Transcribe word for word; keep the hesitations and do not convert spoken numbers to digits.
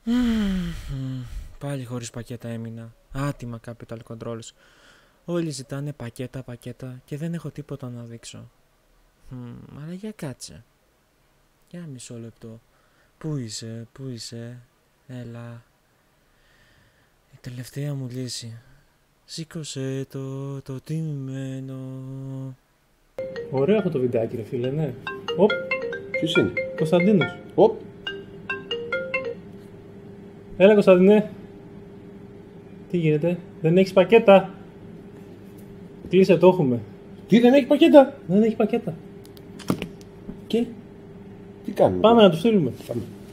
Πάλι χωρίς πακέτα έμεινα. Άτιμα capital controls. Όλοι ζητάνε πακέτα, πακέτα και δεν έχω τίποτα να δείξω. Μ, αλλά για κάτσε. Για μισό λεπτό. Πού είσαι, πού είσαι, έλα. Η τελευταία μου λύση. Σήκωσε το, το τιμμένο. Ωραίο αυτό το βιντεάκι, ρε φίλε, ναι. Οπ. Ποιος είναι? Κωνσταντίνος. Οπ. Έλα, Κωνσταντινέ. Τι γίνεται, δεν έχεις πακέτα? Κλείσε, το έχουμε. Τι, δεν έχει πακέτα? Δεν έχει πακέτα. Και τι κάνουμε? Πάμε να του στείλουμε. Πάμε.